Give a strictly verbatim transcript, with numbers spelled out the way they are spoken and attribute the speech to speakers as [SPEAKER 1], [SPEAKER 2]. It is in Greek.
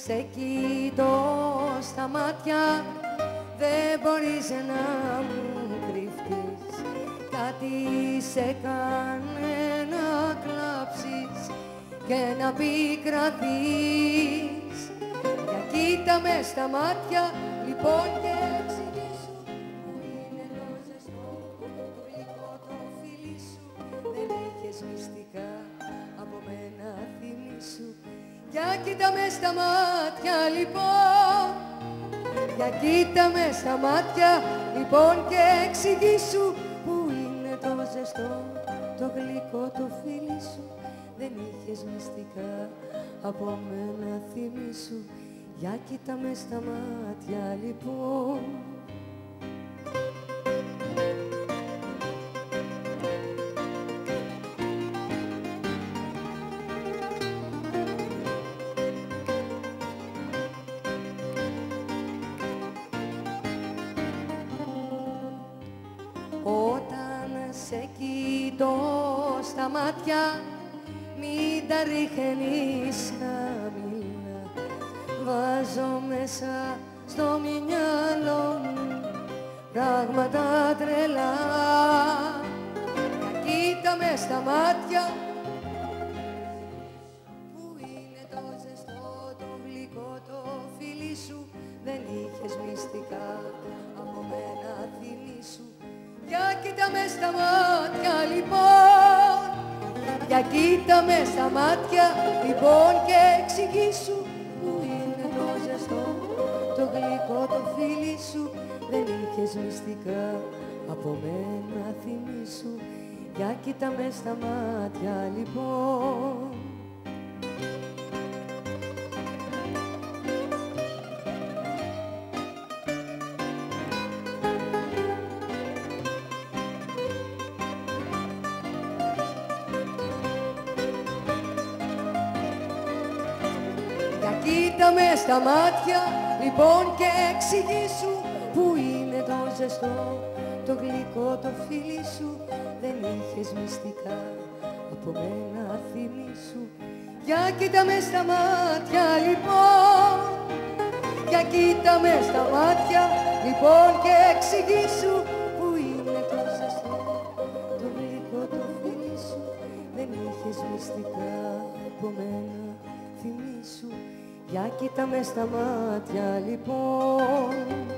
[SPEAKER 1] σε κοιτώ στα μάτια, δεν μπορείς να μου κρυφτείς. Κάτι σε κάνε να κλάψεις και να πικραθείς. Για κοίτα με στα μάτια, λοιπόν, και εξηγήσου που είναι το ζεστό, το γλυκό το φίλι σου. Δεν έχεις μυστικά, από μένα θυμήσου. Για κοίτα με στα μάτια, λοιπόν, για κοίτα με στα μάτια, λοιπόν, και εξηγήσου που είναι το ζεστό, το γλυκό το φίλι σου. Δεν είχες μυστικά, από μένα θυμήσου. Για κοίτα με στα μάτια, λοιπόν. Όταν σε κοιτώ στα μάτια, μην τα ρίχνεις χαμηλά. Βάζω μέσα στο μυαλό μου πράγματα τρελά. Για κοίτα με στα μάτια, που είναι το ζεστό, το γλυκό το φίλι σου. Δεν είχες μυστικά, από μένα θυμήσου. Για κοίτα με στα μάτια, λοιπόν, για κοίτα με στα μάτια, λοιπόν, και εξηγήσου που είναι το ζεστό, το γλυκό το φίλι σου. Δεν είχες μυστικά, από μένα θυμήσου. Για κοίτα με στα μάτια, λοιπόν. Για κοίτα με στα μάτια, λοιπόν, και εξηγήσου που είναι το ζεστό, το γλυκό το φίλι σου. Δεν είχες μυστικά, από μένα θυμήσου. Για κοίτα με στα μάτια, λοιπόν, για κοίτα με στα μάτια, λοιπόν, και εξηγήσου που είναι το ζεστό, το γλυκό το φίλι σου. Δεν είχες μυστικά, από μένα θυμήσου. Για κοίτα με στα μάτια, λοιπόν.